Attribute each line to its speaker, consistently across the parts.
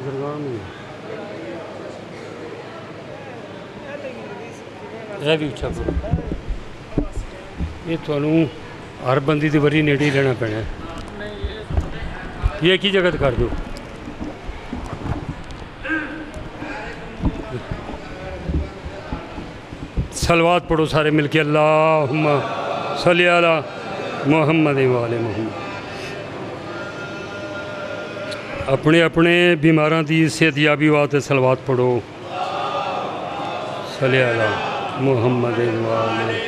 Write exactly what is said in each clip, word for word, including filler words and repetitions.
Speaker 1: बजुर्गां नूं ਇਹ ਵੀ ਉੱਚਾ ਕਰੋ। ਇਹ ਤੁਹਾਨੂੰ ਹਰ ਬੰਦੀ ਦੀ ਵਾਰੀ ਨੇੜੇ ਹੀ ਰਹਿਣਾ ਪੈਣਾ। ਇਹ ਕੀ ਜਗ੍ਹਾ 'ਤੇ ਕਰ ਦਿਓ। सलवात पढ़ो सारे मिलके अल्लाहुम्मा सल्ली अला मुहम्मद व आले मुहम्मद। अपने अपने बीमारां दी सेहतयाबी वास्ते सलवात पढ़ो सल्ली अला मुहम्मद व आले।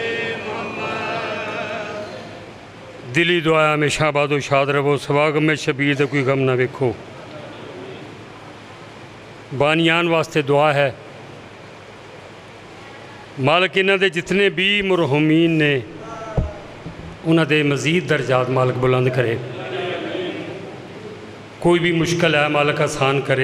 Speaker 1: दिली दुआ हमेशा आबादो शाद रहो। सवागम में शबीर दे कोई गम ना वेखो। बानियान वास्ते दुआ है मालक इन्हां दे जितने भी मरहूमीन ने उन्हां दे मज़ीद दर्जात मालक बुलंद करे। कोई भी मुश्किल है मालक आसान करे।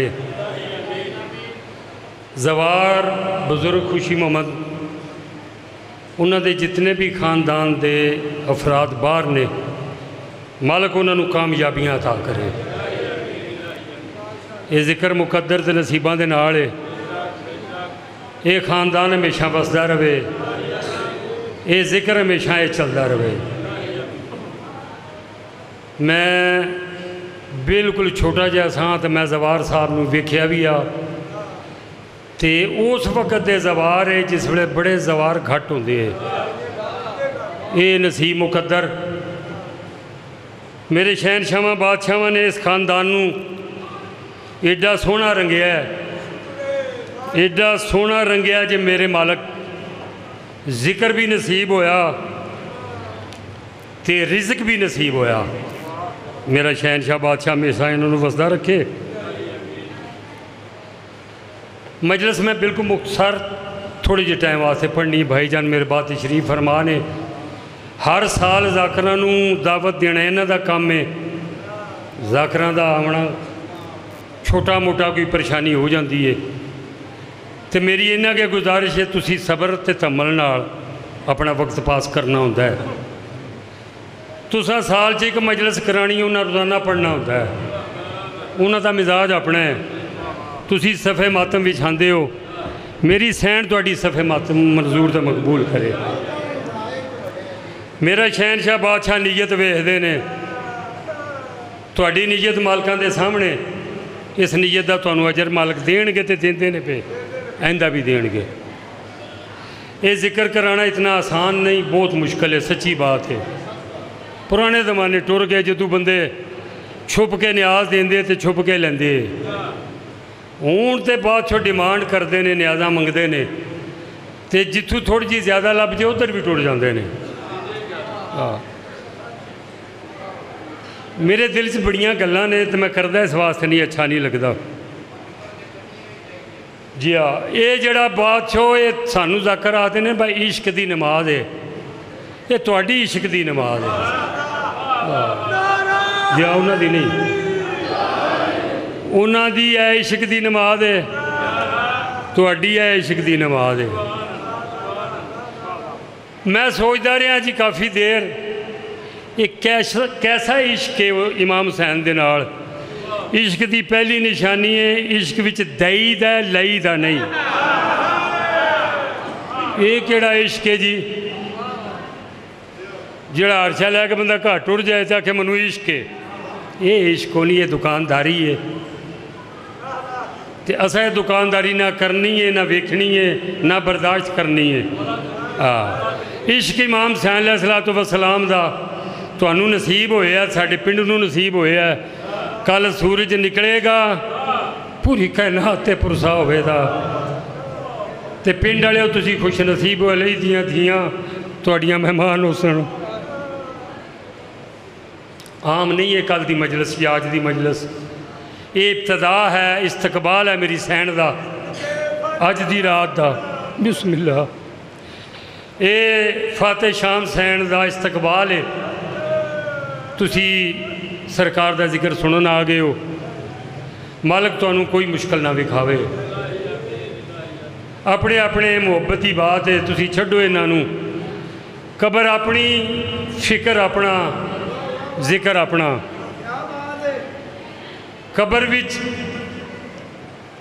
Speaker 1: जवार बुज़ुर्ग खुशी मोहम्मद उन्हां दे जितने भी खानदान दे अफराद बाहर ने मालक उन्हां नूं कामयाबियां अता करे। ये जिक्र मुकद्दर ते नसीबां दे नाल है। ये खानदान हमेशा बसदा रहे। ये जिक्र हमेशा ये चलता रहे। मैं बिल्कुल छोटा जिहा सां तो मैं जवार साहब नूं वेख्या भी आ ते उस वक्त दे जवार है जिस वेले बड़े जवार घट होंदे है। ये नसीब मुकद्दर मेरे शहनशाहां बादशाहां ने इस खानदान नूं एडा सोहना रंगिया है, एडा सोहना रंगिया जे मेरे मालक जिक्र भी नसीब होया ते रिज़्क भी नसीब होया। मेरा शहनशाह बादशाह हमेशा इन्होंने वसदा रखे। मजलिस में बिल्कुल मुख्तसर थोड़ी जी टाइम वास्ते पढ़नी। भाईजान मेरे बात तशरीफ फरमा ने हर साल ज़ाकरां नूं दावत देना इन्हां दा काम है। ज़ाकरां दा आउणा छोटा मोटा कोई परेशानी हो जाती है तो मेरी इन्हां के गुजारिश है तुसी सबर ते तमल नाल अपना वक्त पास करना होंदा है। तुसा साल च एक मजलिस करानी उन्हें रोज़ाना पढ़ना होंदा है। उन्हां दा मिजाज अपना है। तुसी सफ़े मातम विछांदे हो। मेरी सैन तुहाडी सफ़े मातम मंजूर ते मकबूल करे। मेरा शहनशाह बादशाह नीयत वेखदे ने। तुहाडी नीयत मालकां दे सामने इस नीयत दा तुहानूं अजर मालक देणगे ते देंदे ने पे आइंदा भी देंगे। ये जिक्र कराना इतना आसान नहीं, बहुत मुश्किल है। सच्ची बात है। पुराने ज़माने टुर गए जदों बंदे छुप के न्याज देंदे ते छुप के लेंदे। हुण ते बाद चो डिमांड करते हैं, न्याजा मंगते हैं तो जिथों थोड़ी जी ज़्यादा लभ जाए उधर भी टुर जाते हैं। हाँ मेरे दिल च बड़ियां गल्लां ने तो मैं करदा इस वास्ते नहीं, अच्छा नहीं लगता जी। हाँ ये जड़ा बादशाह ये सानू ज़ाकर आते हैं भाई इश्क की नमाज है। ये तुहाडी इश्क की नमाज है जी। हाँ उन्हां दी नहीं, उन्हां दी है इश्क की नमाज है, तुहाडी है इश्क की नमाज है। मैं सोचता रहा जी काफ़ी देर ये कैसा कैसा इश्क है वो इमाम हुसैन दे नाल। इश्क की पहली निशानी है इश्क विच दई दा लई दा नहीं। ये केड़ा इश्क है जी जिहड़ा अरशा लैके बंदा घर टुर जाए तो आखे मैनू इश्क है। ये इश्क नहीं, ये दुकानदारी है। तो असा ये दुकानदारी ना करनी है, ना वेखनी है, ना बर्दाश्त करनी है। हाँ इश्क इमाम हुसैन अलैहिस्सलातु वस्सलाम दा तुहानू नसीब होया, साडे पिंड नूं नसीब होया। कल सूरज निकलेगा पूरी कायनात ते पुरसा होवेगा ते पिंड वाले तुसीं खुश नसीब हो लई दियां धियां तुहाडियां मेहमान हुसन। आम नहीं है कल दी मजलिस या अज दी मजलिस। ये इब्तदा है, इस्तकबाल है मेरी सैन दा अज दी रात दा। बिस्मिल्लाह। ये फाते शाम सैन दा इस्तकबाल है। तुसी सरकार का जिक्र सुनन आ गए हो। मालक तुहानू कोई मुश्किल ना विखावे। अपने अपने मुहब्बत की बात है, तुसी छड्डो इन्हां नू। कबर अपनी, फिक्र अपना, जिक्र अपना। कबर विच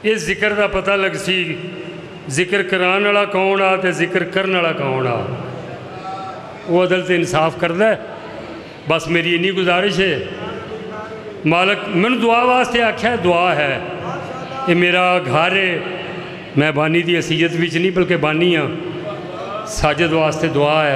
Speaker 1: اس ذکر دا پتہ لگ سی ذکر کران والا کون آ تے ذکر کرن والا کون آ وہ عدل تے انصاف کردا ہے بس میری انی گزارش ہے مالک میں دعا واسطے آکھیا ہے دعا ہے یہ میرا گھر ہے میں بانی دی حیثیت وچ نہیں بلکہ بانی ہاں ساجد واسطے دعا ہے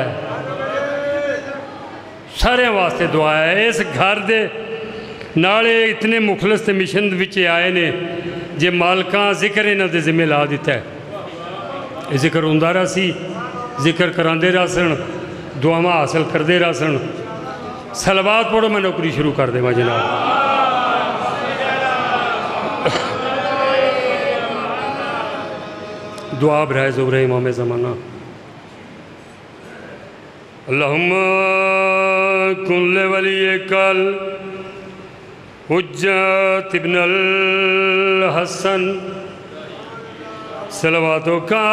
Speaker 1: سارے واسطے دعا ہے اس گھر دے نالے اتنے مخلص تے مشن وچ آئے نے جے مالکاں ذکر انہاں دے ذمہ لا دیتا ہے یہ ذکر ہوندا رہا سی ذکر کراندے رہ سن دعاواں حاصل کردے رہ سن صلوات پڑھو میں نوکری شروع کر دے جناب دعا برائے زہر امام زمانہ اللہم کن لولیک الحجت ابن الحسن صلواتو کا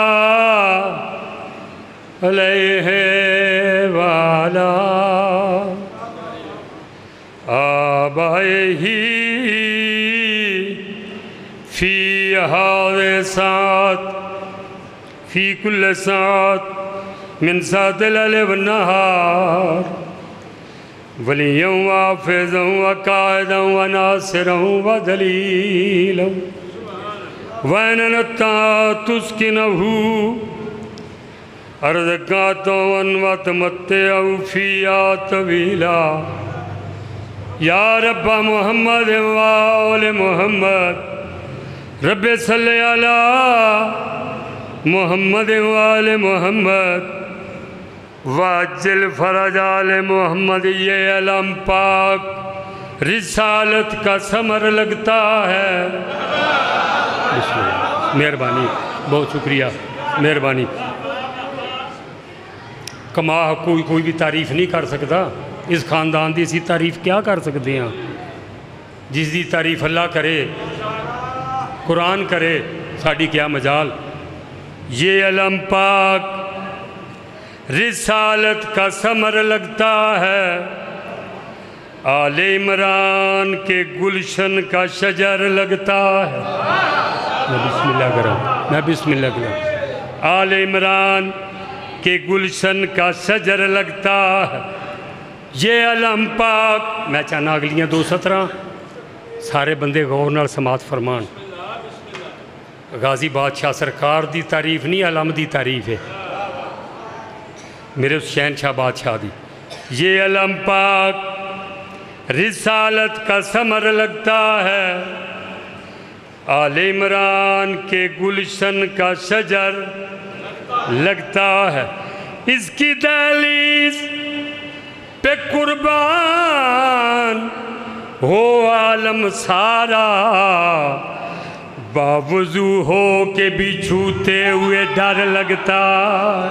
Speaker 1: علیہ وعلا آبائہ فی حادثات فی کل ساعت من ساعت اللیل والنہار ولیاں وحافظاں وقائداں وناصراں ودلیلاں وَإِنَّ تُسْكِنَهُ أَرْضَكَاتًا وَتَمَتِّعُ فِيهَا طَوِيلًا یا رب محمد وآل محمد رب صلی علی محمد وآل محمد واجل فرج آل محمد یہ علم پاک رسالت کا ثمر لگتا ہے مہربانی بہت شکریہ مہربانی کما کوئی کوئی بھی تعریف نہیں کر سکتا اس خاندان دی اسی تعریف کیا کر سکتے ہیں جس دی تعریف اللہ کرے قرآن کرے ساڑی کیا مجال یہ علم پاک رسالت کا ثمر لگتا ہے آل عمران کے گلشن کا شجر لگتا ہے میں بسم اللہ کروں میں بسم اللہ کروں آل عمران کے گلشن کا شجر لگتا ہے یہ علم پاک میں چاہنا اگلیاں دو سترہ سارے بندے غور نال سماعت فرمان غازی بادشاہ سرکار دی تعریف نہیں علم دی تعریف ہے میرے شہنشاہ بادشاہ دی یہ علم پاک رسالت کا ثمر لگتا ہے آل عمران کے گلشن کا شجر لگتا ہے اس کی دہلیز پہ قربان ہو عالم سارا باوضو ہو کے بھی چھوتے ہوئے ڈر لگتا ہے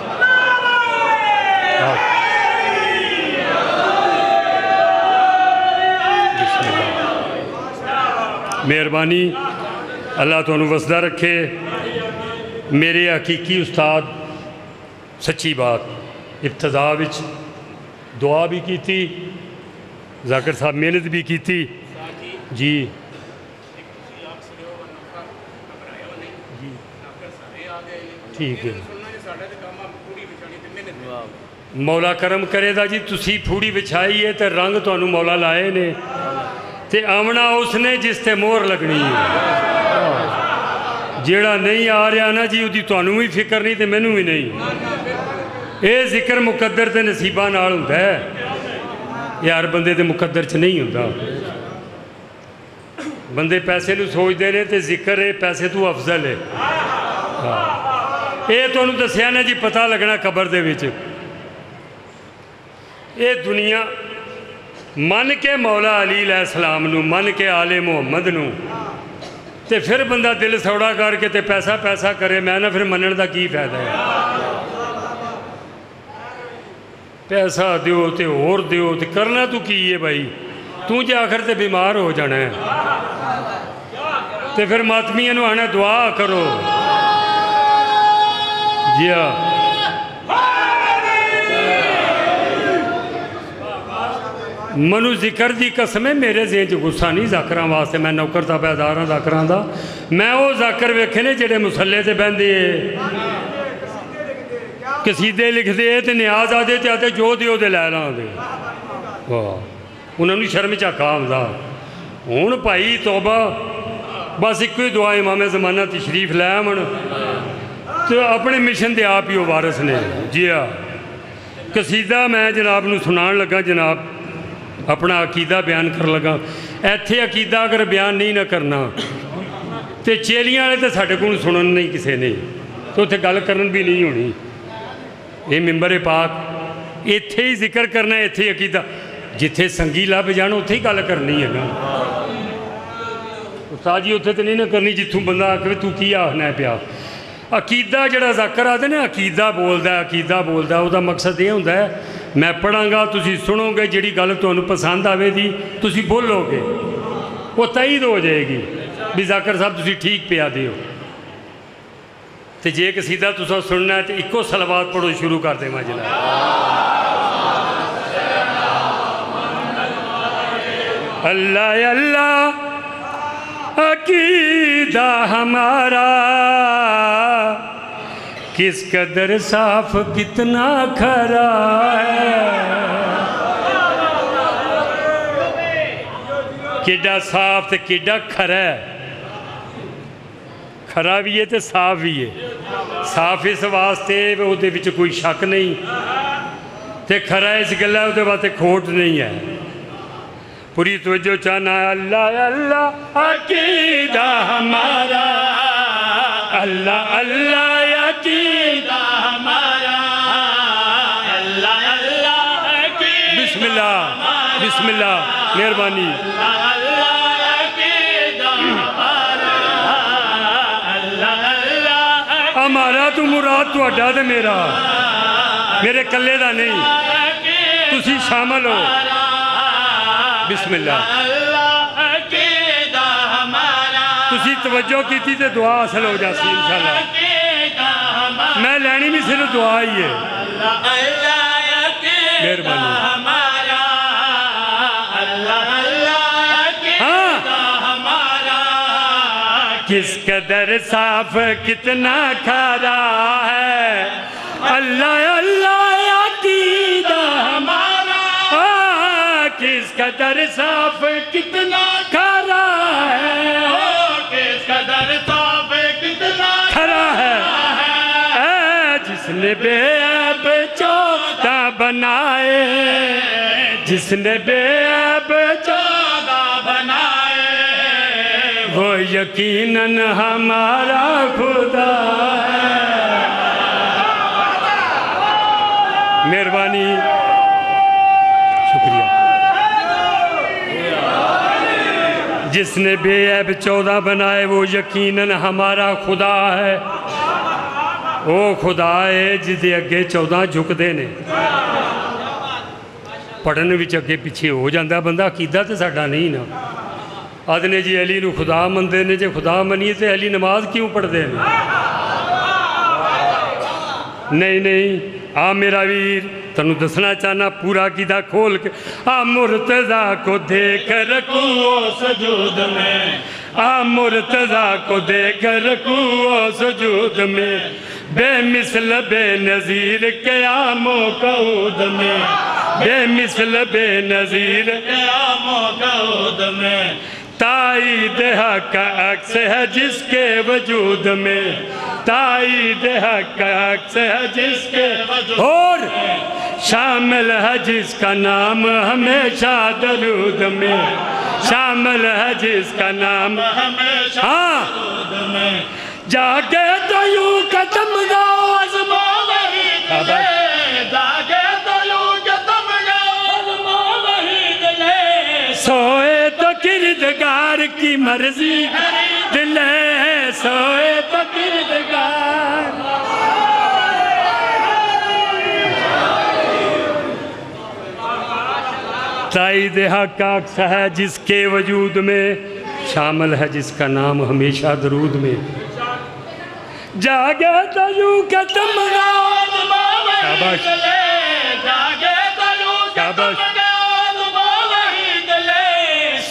Speaker 1: مہربانی اللہ تو انہوں وسدہ رکھے میرے حقیقی استاد سچی بات ابتدا وچ دعا بھی کی تھی ذاکر صاحب محنت بھی کی تھی جی ٹھیک ہے مولا کرم کرے دا جی تسی پھوڑی بچھائی ہے تے رنگ تو انہوں مولا لائے نے تے آمنا اس نے جس تے مور لگنی ہے جیڑا نہیں آ رہا نا جی وہ تو انہوں بھی فکر نہیں تے میں نوں بھی نہیں اے ذکر مقدر تے نصیبہ نال ہوتا ہے یار بندے تے مقدر چ نہیں ہوتا بندے پیسے نو سوچ دے رہے تے ذکر ہے پیسے تو افضل ہے اے تو انہوں دسیا نا جی پتہ لگنا قبر دے وچ اے دنیا من کے مولا علی علیہ السلام نو من کے آل محمد نو تے پھر بندہ دل سوڑا کر کے تے پیسہ پیسہ کرے میں نہ پھر منن دا کی فائدہ ہے پیسہ دیو تے اور دیو تے کرنا تو کی ہے بھائی تو جے آخر تے بیمار ہو جانا ہے تے پھر ماتمیاں نو آنا دعا کرو جی ہاں منو ذکر دی قسم ہے میرے ذہن چ غصہ نہیں ذاکراں واسطے میں نوکر تابعدار ہاں ذاکراں دا میں وہ ذاکر ویکھے نے جڑے مسلے تے بہندے قصیدے لکھ دے تے نیاز آدے تے آتے جو دیو دے لے لاں دے واہ انہوں نے شرم چاکا ہوندا ہن بھائی توبہ بس ایک ہی دعا امام زمانہ تشریف لے آون تو اپنے مشن دے آپ ہی وہ وارث نے جی ہاں قصیدہ میں جناب نو سنان لگا جناب اپنا عقیدہ بیان کر لگا ایتھے عقیدہ اگر بیان نہیں نہ کرنا تے چیلیاں والے تے ساڈے کول سنن نہیں کسے نے تو اتنے گل کرن بھی نہیں ہونی یہ ممبر پاک ایتھے ہی ذکر کرنا ہے ایتھے عقیدہ جتھے سنگی لب جان اتھے ہی گل کرنی ہے نا استاد جی اتھے تو نہیں نہ کرنی جتھوں بندہ آکے تو کی آخنا ہے پیا عقیدہ جڑا ذکر آتے نا عقیدہ بولدا ہے عقیدہ بولدا ہے وہ دا مقصد یہ ہوتا ہے میں پڑھاں گا تسی سنو گے جڑی گل تانوں پسند آوے دی تسی بولو گے وہ تائید ہو جائے گی بھی ذاکر صاحب تسی ٹھیک پیا دیو تے جے قصیدہ تساں سننا ہے تو اکو صلوات پڑھو شروع کر دیں ماں جناب اللہ اللہ عقیدہ ہمارا کس قدر صاف کتنا کھرا ہے کیڈا صاف تے کیڈا کھرا ہے کھرا بھی ہے تے صاف بھی ہے صاف اس واسطے وہ دے وچ کوئی شک نہیں تے کھرا اس گلہ وہ دے واسطے کھوٹ نہیں ہے پوری توجہ چاہنا ہے اللہ اللہ عقیدہ ہمارا اللہ اللہ عقیدہ ہمارا اللہ اللہ عقیدہ بسم اللہ بسم اللہ مہربانی اللہ اللہ عقیدہ ہمارا اللہ اللہ ہمارا تو مراد تو اڈا دے میرا میرے کلے دا نہیں تسی شامل ہو بسم اللہ تسی توجہ کی تھی تو دعا حاصل ہو جاسی انشاءاللہ میں لینی بھی صرف دعا ہی ہے مہربانی کس قدر صاف کتنا کھرا ہے اللہ اللہ عقیدہ ہمارا کس قدر صاف کتنا کھرا ہے کس قدر صاف کتنا کھرا ہے اے جس نے بے عیب چودہ بنائے جس نے بے عیب چودہ بنائے وہ یقیناً ہمارا خدا ہے مہربانی شکریہ جس نے بے عیب چودہ بنائے وہ یقیناً ہمارا خدا ہے وہ خدا ہے جدے اگے چودہ جھک دینے پڑھنے وچ اگے پیچھے ہو جاندہ بندہ عقیدہ تے ساڈا نہیں نا آدھنے جی علی نو خدا من دینے جے خدا منیے تے علی نماز کیوں پڑھ دینے نہیں نہیں آ میرا ویر تنو دسنا چاہنا پورا عقیدہ کھول کے آ مرتضیٰ کو دیکھ رکوع و سجود میں آ مرتضیٰ کو دیکھ رکوع و سجود میں بے مثل بے نظیر قیام و قعود میں بے مثل بے نظیر قیام و قعود میں تائید حق عکس ہے جس کے وجود میں تائید حق عکس ہے جس کے وجود اور شامل ہے جس کا نام ہمیشہ درود میں شامل ہے جس کا نام ہمیشہ درود میں جاگے تو یوں قدم گاؤ عظم وحی دلے جاگے تو یوں قدم گاؤ عظم وحی دلے سوئے تو کردگار کی مرضی دلے سوئے تو کردگار تائید حق عکس ہے جس کے وجود میں شامل ہے جس کا نام ہمیشہ درود میں جاگے تو یوں قدم گاؤ شاباش شاباش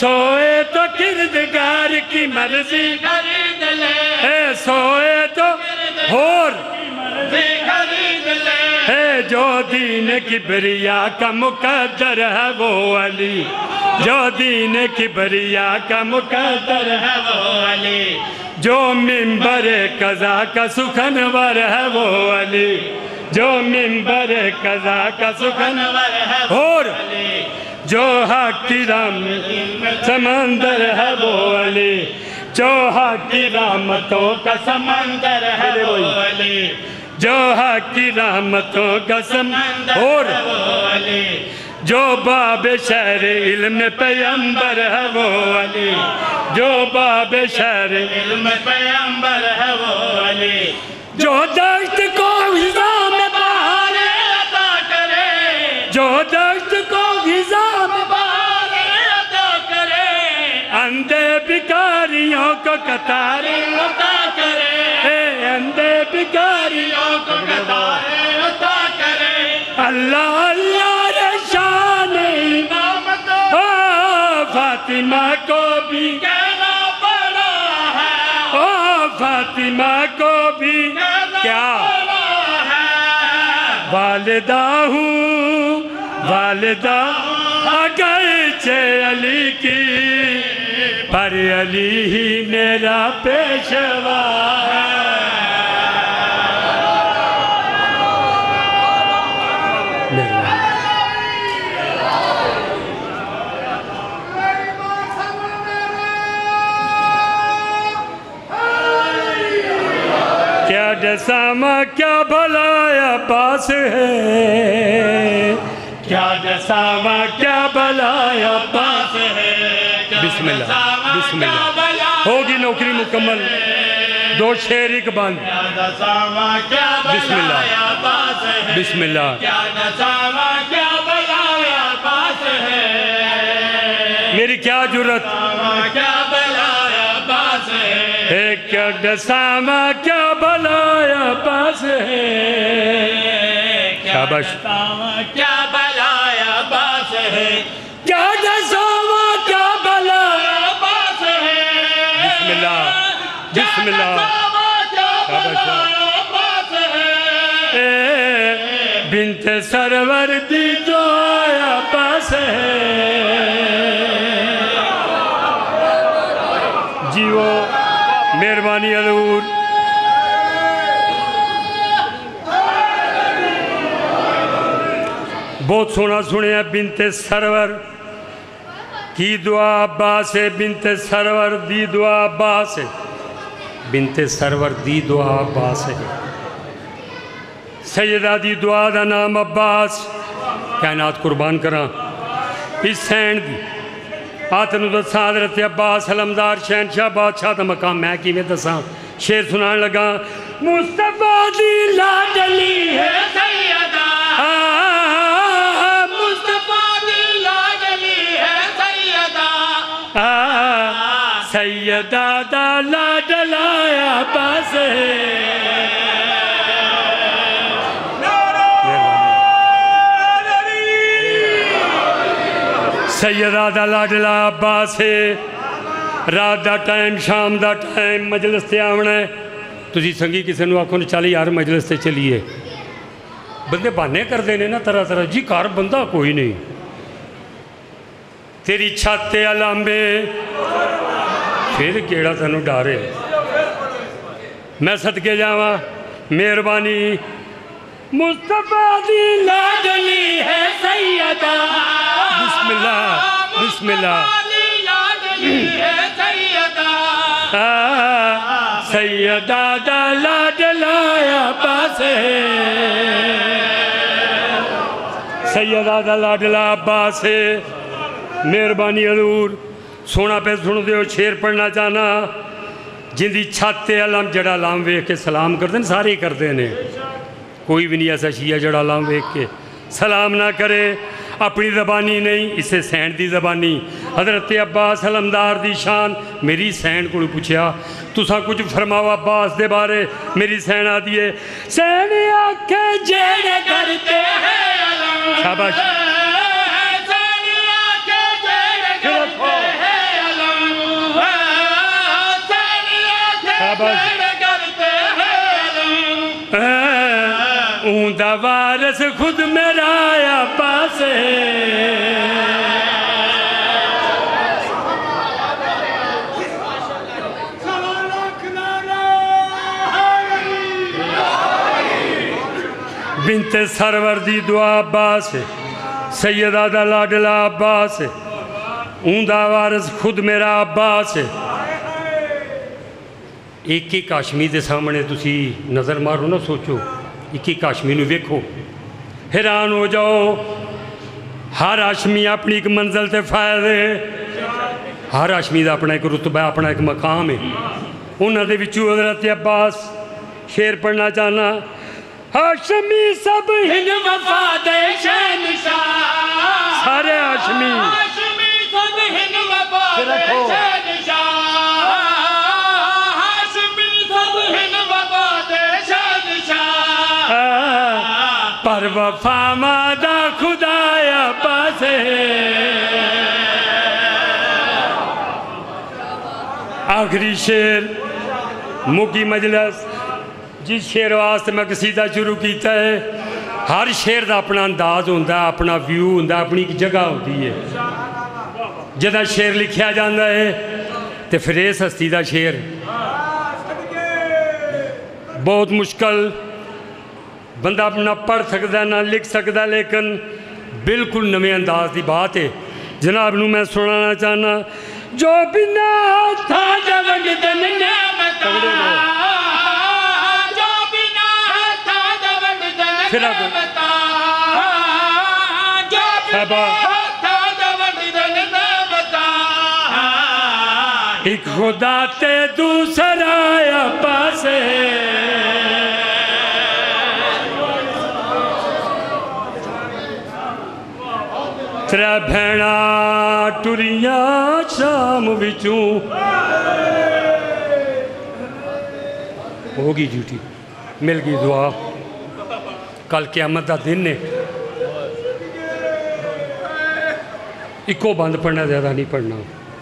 Speaker 1: سوئے تو کردگار کی مرضی خرید لے، اے سوئے تو اور خرید لے، اے جو دین کبریا کا مقدر ہے وہ علی، جو دین کبریا کا مقدر ہے وہ علی، جو منبر قضا کا سخنور ہے وہ علی، جو منبر قضا کا سخنور ہے اور جو حق کی رام سمندر ہے وہ علی، جو حق کی رحمتوں کا سمندر ہے وہ علی، جو حق کی رحمتوں کا سمندر اور جو باب شہر علم پیغمبر ہے وہ علی، جو باب شہر علم پیغمبر ہے وہ علی، جو دشت کو غذا میں بہار عطا کرے، جو دشت کو غذا میں بہار عطا کرے، اندھے بھکاریوں کو قطار عطا کرے، اے اندھے بھکاریوں کو قطار عطا کرے، اللہ اللہ رشان امامت او فاطمہ کو بھی کہنا پڑا ہے، او فاطمہ کو بھی کیا والدہ ہوں، والدہ اگرچہ علی کی، پر علی ہی میرا پیشوا ہے۔ کیا جسامہ کیا بھلایا پاس ہے، کیا جسامہ کیا بھلایا پاس ہے، بسم اللہ بسم اللہ ہوگی نوکری مکمل، دو شعر ایک بند، بسم اللہ بسم اللہ، میری کیا جرت ہے، کیا ڈسامہ کیا بلایا پاس ہے، شاباش کیا بلایا پاس ہے، کیا ڈسامہ کیا بلایا پاس ہے، بسم اللہ بسم اللہ اے بنت سرور دی جو آیا پاس ہے، جیو مہربانی حضور، بہت سونا سنے ہیں بنت سرور کی دعا عباس ہے، بنت سرور دی دعا عباس ہے، بنت سرور دی دعا عباس ہے، سیدہ دی دعا دا نام عباس، کائنات قربان کران اس سین دی آتنو دساں حضرت عباس علمدار شہنشاہ بادشاہ دا مقام میں کی میں دساں شعر سنان لگا، مصطفیٰ دی لاڈلی ہے سیدہ، مصطفیٰ دی لاڈلی ہے سیدہ، سیدہ دا لاڈلا عباس ہے، سیدہ دا لاڈلا عباس ہے، رات دا ٹائم شام دا ٹائم مجلس تے آونا ہے، تُسی سنگی کسے نو آکھو نے چالی یار مجلس تے چلیے، بندے بانے کر دینے نا طرح طرح، جی کار بندہ کوئی نہیں، تیری چھاتے علامے پھر کیڑا تنو ڈارے، میں صدقے جاواں مہربانی، مصطفیٰ دی لاڈلی ہے سیدہ، بسم اللہ بسم اللہ، سیدہ دا لاڈلا عباس ہے، سیدہ دا لاڈلا عباس ہے، مہربانی حضور سونا پہ سن دیو شعر پڑھنا چاہنا، جن دی چھاتے علم جڑا لام ویک کے سلام کر دیں سارے کر دینے، کوئی بھی نہیں ایسا شیعہ جڑا لام ویک کے سلام نہ کرے، اپنی زبانی نہیں، اسے سین دی زبانی، حضرت عباس علمدار دی شان، میری سین کو پوچھیا تُسا کچھ فرماوا عباس دے بارے، میری سین آ دیئے، سین آنکھیں جیڑے کرتے ہیں، شاباش، سین آنکھیں جیڑے کرتے ہیں، شاباش اون دا وارث خود میرا عباس بنت سرور دی دعا عباس سیدہ دا لاڈلا عباس اون دا وارث خود میرا عباس ایک ایک ہاشمی دے سامنے تسی نظر مارو نہ سوچو ایک ایک ہاشمی نو ویکھو حیران ہو جاؤ ہر ہاشمی اپنی ایک منزل تے فائد ہے ہر ہاشمی دا اپنا ایک رتبہ اپنا ایک مقام ہے انہاں دے وچوں حضرت عباس شعر پڑھنا چاہنا ہاشمی سب ہن وفا دے شہنشاہ سارے ہاشمی ہاشمی سب ہن وفا دے شہنشاہ ہاشمی سب ہن وفا دے شہنشاہ پر وفا مادہ خدایا پاسے آخری شعر مکی مجلس جس شعر واسطے میں قصیدہ شروع کیتا ہے ہر شعر دا اپنا انداز ہوندہ ہے اپنا ویو ہوندہ ہے اپنی ایک جگہ ہوتی ہے جدہ شعر لکھیا جاندہ ہے تے پھر اس ہستی دا شعر بہت مشکل بندہ اپنا پڑھ سکتا نہ لکھ سکتا لیکن بالکل نوے انداز دی بات ہے جناب نو میں سنانا چاہنا جو بنا تھا جوگ دن نعمت پھر آگو ایک خدا تے دوسرا یا پاسے ترے بھینا ٹوریاں شام وچوں ہوگی جھوٹی مل گئی دعا کل قیامت دا دن نے اکو بند پڑھنا زیادہ نہیں پڑھنا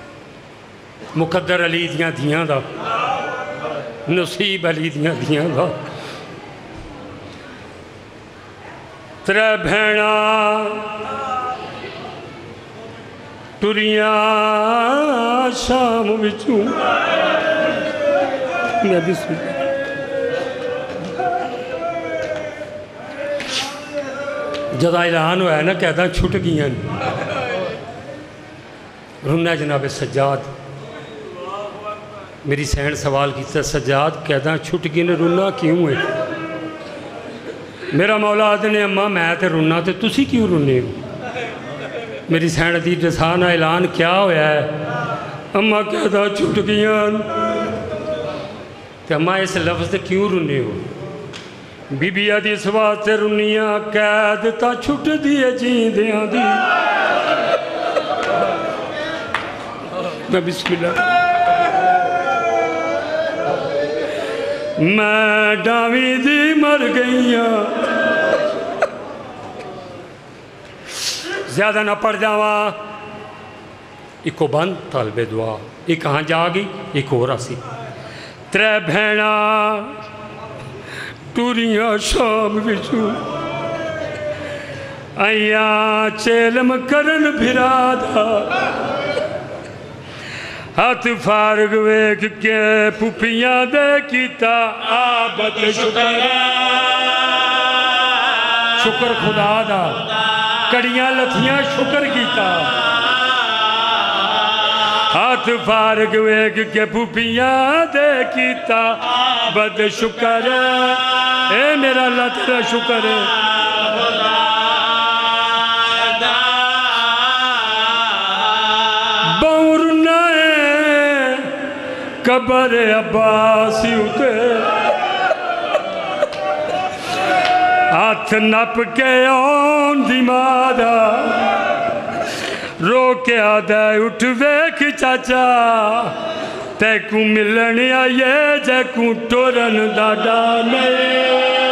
Speaker 1: مقدر علی دیاں دیاں دا نصیب علی دیاں دیاں دا ترے بھینا ٹوریاں شام وچوں میں بھی سن جدہ اعلان ہوا ہے نا کہتا چھٹ گیاں رونا جناب سجاد میری سہن سوال کیتا سجاد کہتا چھٹ گیاں رونا کیوں ہے میرا مولا آدھنے اممہ میں تے رونا تے تسی کیوں رونے ہو میری سہن دی جسانہ اعلان کیا ہویا ہے اممہ کہتا چھٹ گیاں تے اممہ اس لفظ تے کیوں رونے ہو بی بی آدھی اس واسطے رنیاں قید تا چھٹ دیئے جیندیاں دی میں بسم اللہ میں ڈاوی دی مر گئیاں زیادہ نہ پڑھ جاواں ایک بند طالب دعا ایک کہاں جا گئی ایک اور آسی ترے بھینا ٹوریاں شام وچوں آئیاں چیلم کرن بھرا دا ہاتھ فارغ ویک کے پوپیاں دے کیتا آبت شکر شکر خدا دا کڑیاں لتھیاں شکر کیتا ہاتھ فارغ ویک کے پوپیاں دے کیتا بد شکر اے میرا اللہ تیرا شکر ہے بورنا ہے قبر عباسی اتے ہاتھ نپ کے آن دی مادہ رو کے آدھے اٹھ ویک چاچا تے کو ملنی آئے جے کو ٹورن دادا میں